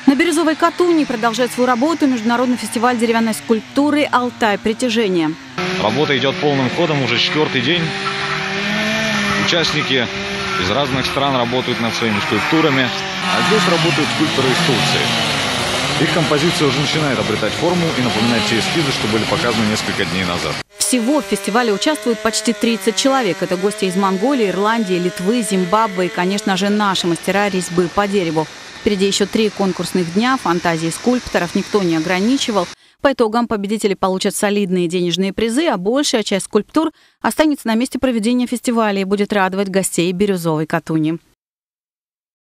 На Бирюзовой Катуни продолжает свою работу международный фестиваль деревянной скульптуры «Алтай. Притяжение». Работа идет полным ходом уже 4-й день. Участники из разных стран работают над своими скульптурами, а здесь работают скульпторы из Турции. Их композиция уже начинает обретать форму и напоминать те эскизы, что были показаны несколько дней назад. Всего в фестивале участвуют почти 30 человек. Это гости из Монголии, Ирландии, Литвы, Зимбабве и, конечно же, наши мастера резьбы по дереву. Впереди еще 3 конкурсных дня. Фантазии скульпторов никто не ограничивал. По итогам победители получат солидные денежные призы, а большая часть скульптур останется на месте проведения фестиваля и будет радовать гостей Бирюзовой Катуни.